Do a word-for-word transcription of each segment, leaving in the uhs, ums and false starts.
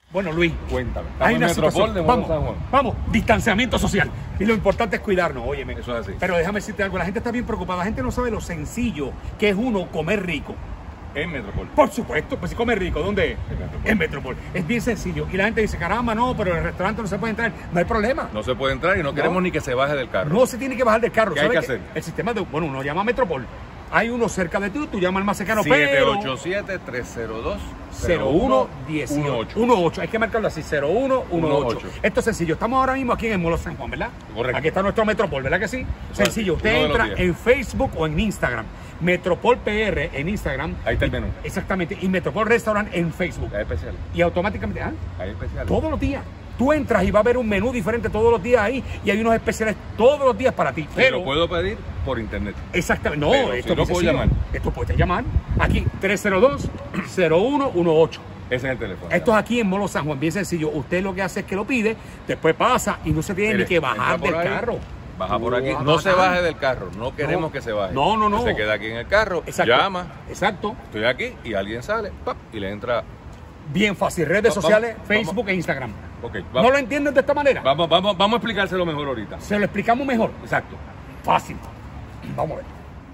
Bueno, Luis, cuéntame. Hay una Metropol situación. de Vamos, San Juan. vamos, distanciamiento social. Y lo importante es cuidarnos, óyeme. Eso es así. Pero déjame decirte algo, la gente está bien preocupada. La gente no sabe lo sencillo que es uno comer rico. En Metropol. Por supuesto, pues si come rico, ¿dónde es? En Metropol. En Metropol. Es bien sencillo. Y la gente dice, caramba, no, pero en el restaurante no se puede entrar. No hay problema. No se puede entrar y no queremos No. ni que se baje del carro. No se tiene que bajar del carro. ¿Qué hay ¿Sabe que hacer? El sistema de, bueno, uno llama a Metropol. Hay uno cerca de ti, tú llamas al más cercano, siete pero... ocho siete, tres cero dos, cero uno dieciocho. dieciocho. Hay que marcarlo así, cero uno dieciocho. Esto es sencillo. Estamos ahora mismo aquí en el Molo San Juan, ¿verdad? Correcto. Aquí está nuestro Metropol, ¿verdad que sí? Eso Sencillo. es, Usted uno de los entra días. en Facebook o en Instagram. Metropol P R en Instagram. Ahí está el menú. Exactamente. Y Metropol Restaurant en Facebook. Hay especiales. Y automáticamente, ¿ah? Hay especiales. Todos los días. Tú entras y va a haber un menú diferente todos los días ahí y hay unos especiales todos los días para ti. Pero Pero lo puedo pedir por internet. exactamente. No, Pero esto si no es puedo sencillo. llamar. Esto puedes llamar. Aquí, tres cero dos, cero uno dieciocho. Ese es el teléfono. Esto es aquí en Molo San Juan, bien sencillo. Usted lo que hace es que lo pide, después pasa y no se tiene Mire, ni que bajar entra por del ahí, carro. Baja por aquí. No, No se bajar. baje del carro. No queremos No. que se baje. No, no, no. Se queda aquí en el carro, Exacto. llama, Exacto. estoy aquí y alguien sale, ¡pap! Y le entra. Bien fácil. Redes Va- sociales, vamos, Facebook vamos. e Instagram. Ok, ¿No vamos. lo entienden de esta manera? Vamos, vamos, vamos a explicárselo mejor ahorita. Se lo explicamos mejor. Exacto. Fácil. Vamos a ver.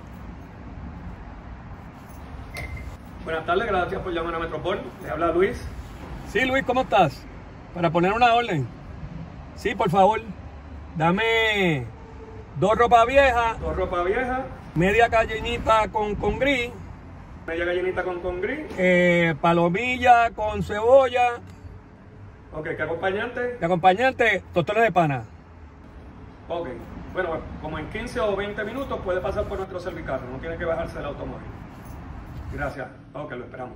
Buenas tardes, gracias por llamar a Metropol. Les habla Luis. Sí, Luis, ¿cómo estás? Para poner una orden. Sí, por favor. Dame dos ropas viejas, Dos ropa vieja, media gallinita con, con gris, media gallinita con con gris. eh, palomilla con cebolla, Ok, ¿qué acompañante? de acompañante, tostones de pana. Ok. Bueno, como en quince o veinte minutos puede pasar por nuestro servicarro. No tiene que bajarse del automóvil. Gracias. Ok, lo esperamos.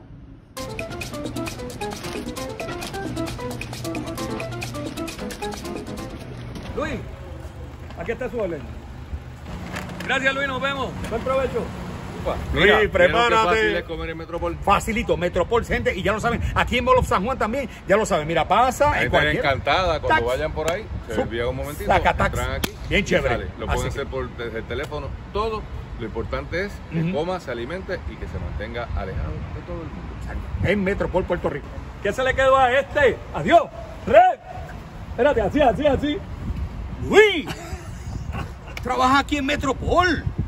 Luis, aquí está su orden. Gracias, Luis, nos vemos. Buen provecho. Luis, Mira, prepárate. ¿vieron qué fácil es comer en Metropol? Facilito, Metropol, gente, y ya lo saben, aquí en Molo San Juan también, ya lo saben, mira, pasa La en gente cualquier... encantada cuando Tax. vayan por ahí, se Su- desvían un momentito, Taca-tax. entran aquí, Bien y chévere. sale. Lo Así pueden que- hacer por desde el teléfono, todo. Lo importante es que Ujú. coma, se alimente y que se mantenga alejado de todo el mundo. En Metropol, Puerto Rico. ¿Qué se le quedó a este? Adiós. Red. Espérate, así, así, así. Luis, trabaja aquí en Metropol.